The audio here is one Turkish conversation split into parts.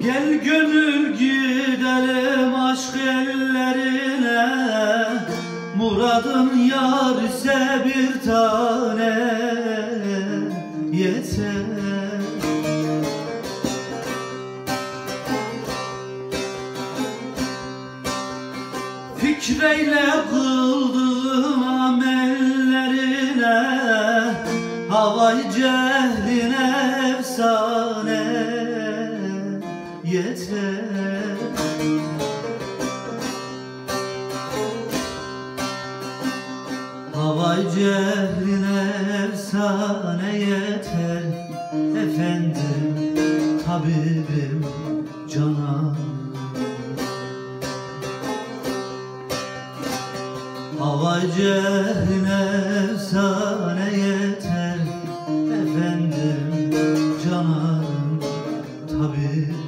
Gel gönül gidelim aşk ellerine, muradın yar ise bir tane yeter. Fikreyle kıldığım amellerine, havay cehline efsane yeter. Havay cehline efsane yeter. Efendim, tabibim, cananım. Havay cehline efsane yeter. Efendim, cananım, tabibim.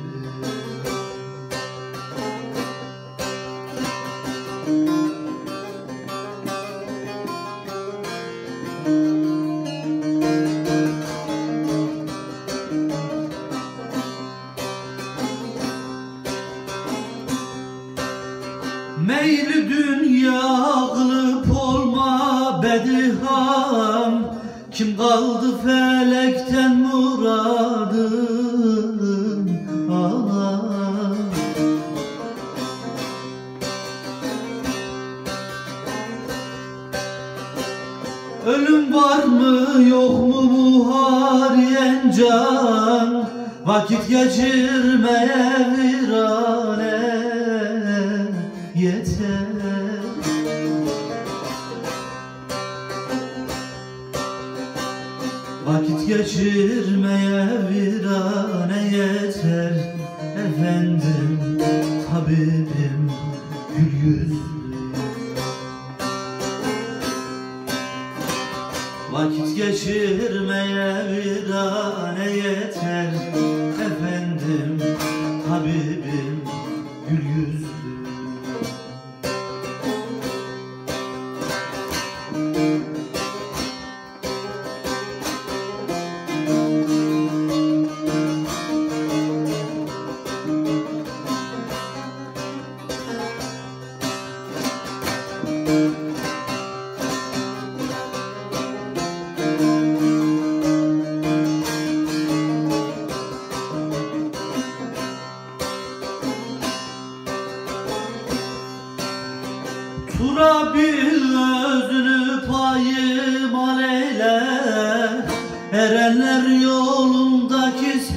Meyli dünya kılıp olma bediham, kim kaldı felekten muradım alan. Ölüm var mı yok mu muhariyen can, vakit geçirmeye virane yeter. Vakit geçirmeye virane yeter. Efendim, tabibim, gül yüzlü. Vakit geçirmeye virane yeter. Efendim, tabibim, gül yüzlü. Turabil özünü payımal eyle, erenler yolunda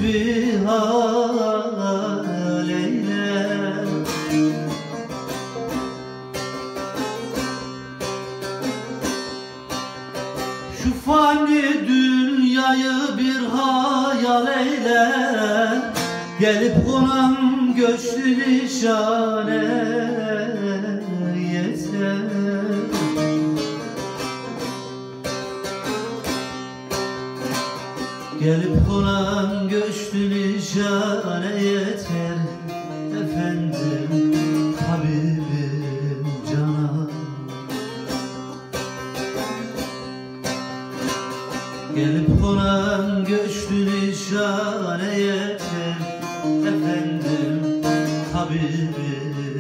kisbihal eyle. Şu fani dünyayı bir hayal eyle, gelip konan göçlü nişane yeter. Gelip konan göçlü nişane yeter. Efendim, tabibim, cananım. Gelip konan göçlü nişane yeter. Efendim, tabibim,